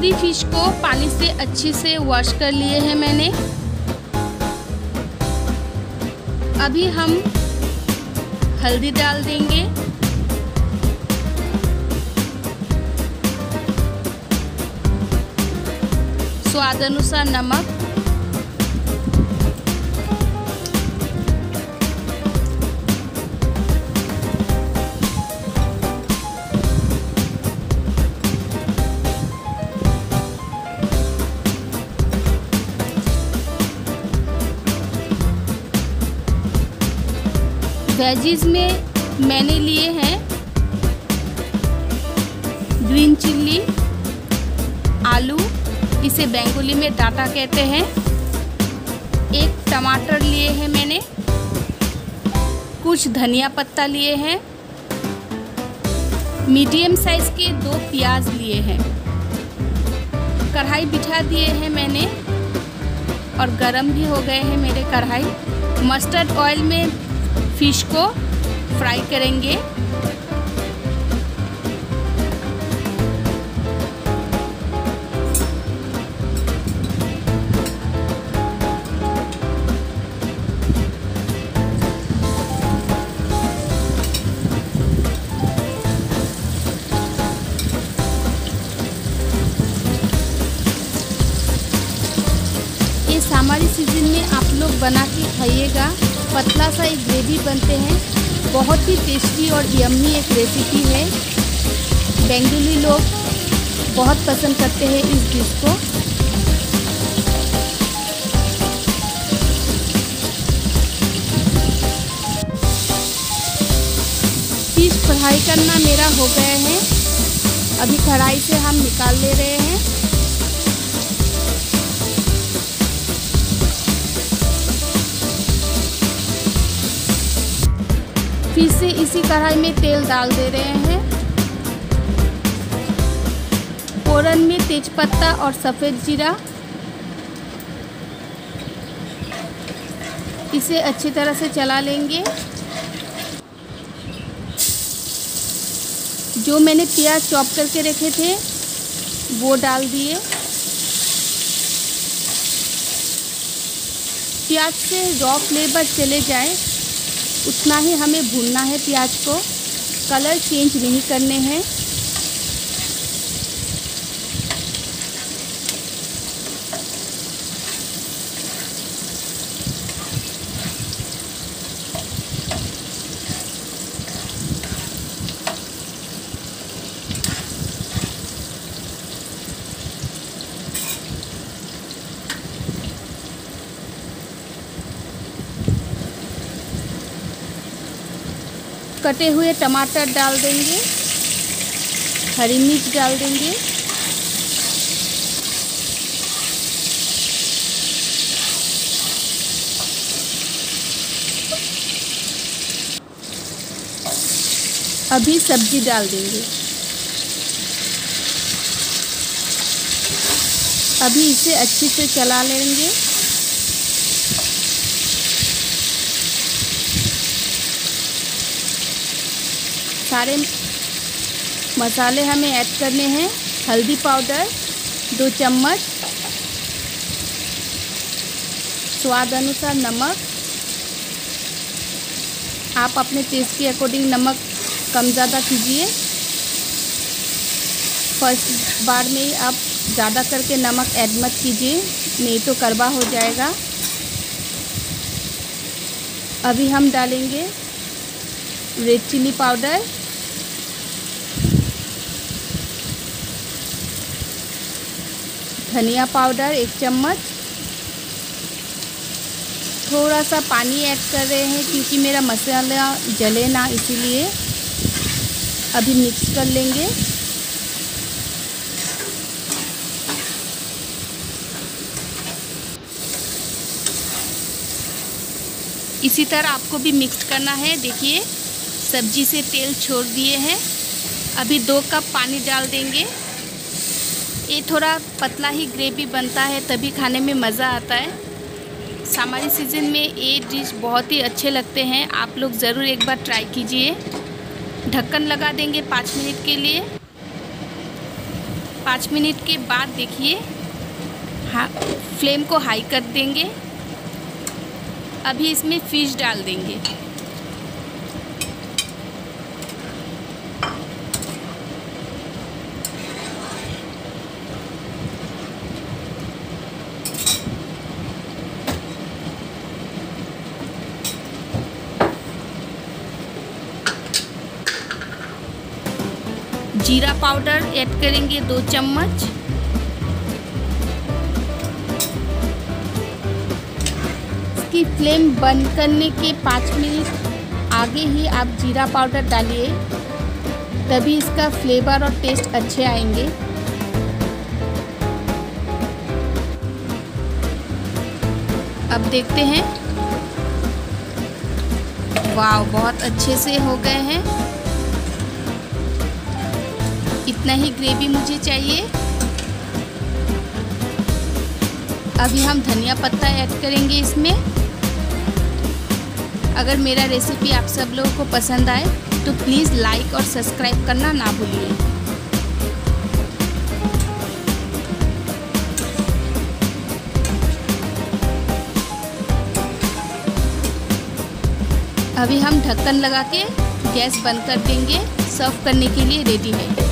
सभी फिश को पानी से अच्छे से वॉश कर लिए हैं मैंने। अभी हम हल्दी डाल देंगे, स्वाद अनुसार नमक, वेजीज में मैंने लिए हैं ग्रीन चिल्ली, आलू, इसे बंगाली में डाटा कहते हैं, एक टमाटर लिए हैं मैंने, कुछ धनिया पत्ता लिए हैं, मीडियम साइज़ के 2 प्याज लिए हैं। कढ़ाई बिठा दिए हैं मैंने और गरम भी हो गए हैं मेरे कढ़ाई। मस्टर्ड ऑयल में फिश को फ्राई करेंगे। ये सामारी सीजन में आप लोग बना के खाइएगा। पतला सा एक ग्रेवी बनते हैं, बहुत ही टेस्टी और यम्मी एक रेसिपी है। बंगाली लोग बहुत पसंद करते हैं इस डिश को। फिश फ्राई करना मेरा हो गया है, अभी कढ़ाई से हम निकाल ले रहे हैं। फिर से इसी कढ़ाई में तेल डाल दे रहे हैं। फोरन में तेजपत्ता और सफ़ेद जीरा, इसे अच्छी तरह से चला लेंगे। जो मैंने प्याज चॉप करके रखे थे वो डाल दिए। प्याज से रॉ फ्लेवर चले जाए उतना ही हमें भूनना है प्याज को, कलर चेंज नहीं करने हैं। कटे हुए टमाटर डाल देंगे, हरी मिर्च डाल देंगे, अभी सब्जी डाल देंगे। अभी इसे अच्छे से चला लेंगे। सारे मसाले हमें ऐड करने हैं। हल्दी पाउडर 2 चम्मच, स्वाद अनुसार नमक, आप अपने टेस्ट के अकॉर्डिंग नमक कम ज़्यादा कीजिए। फर्स्ट बार में आप ज़्यादा करके नमक ऐड मत कीजिए, नहीं तो कड़वा हो जाएगा। अभी हम डालेंगे रेड चिली पाउडर, धनिया पाउडर 1 चम्मच, थोड़ा सा पानी ऐड कर रहे हैं क्योंकि मेरा मसाला जले ना, इसीलिए। अभी मिक्स कर लेंगे। इसी तरह आपको भी मिक्स करना है। देखिए सब्जी से तेल छोड़ दिए हैं। अभी 2 कप पानी डाल देंगे। ये थोड़ा पतला ही ग्रेवी बनता है, तभी खाने में मज़ा आता है। सामारी सीज़न में ये डिश बहुत ही अच्छे लगते हैं, आप लोग ज़रूर एक बार ट्राई कीजिए। ढक्कन लगा देंगे 5 मिनट के लिए। 5 मिनट के बाद देखिए फ्लेम को हाई कर देंगे। अभी इसमें फिश डाल देंगे। जीरा पाउडर ऐड करेंगे 2 चम्मच। इसकी फ्लेम बंद करने के 5 मिनट आगे ही आप जीरा पाउडर डालिए, तभी इसका फ्लेवर और टेस्ट अच्छे आएंगे। अब देखते हैं। वाह, बहुत अच्छे से हो गए हैं। इतना ही ग्रेवी मुझे चाहिए। अभी हम धनिया पत्ता ऐड करेंगे इसमें। अगर मेरा रेसिपी आप सब लोगों को पसंद आए तो प्लीज़ लाइक और सब्सक्राइब करना ना भूलिए। अभी हम ढक्कन लगा के गैस बंद कर देंगे। सर्व करने के लिए रेडी है।